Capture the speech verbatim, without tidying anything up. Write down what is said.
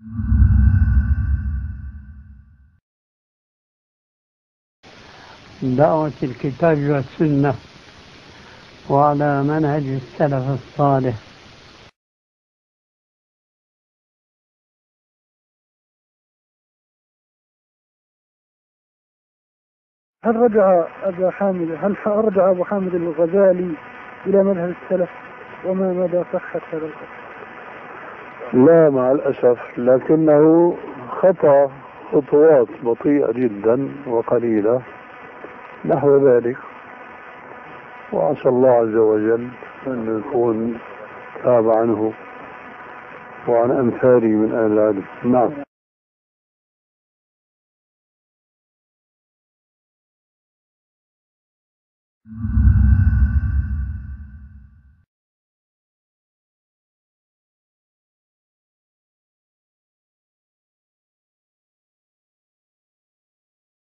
دعوة الكتاب والسنة وعلى منهج السلف الصالح. هل رجع أبا حامد هل رجع أبو حامد الغزالي إلى مذهب السلف، وما مدى صحة هذا القول؟ لا مع الأسف، لكنه خطأ خطوات بطيئة جدا وقليلة نحو ذلك، وعسى الله عز وجل أن يكون تاب عنه وعن أمثاله من أهل العلم. نعم.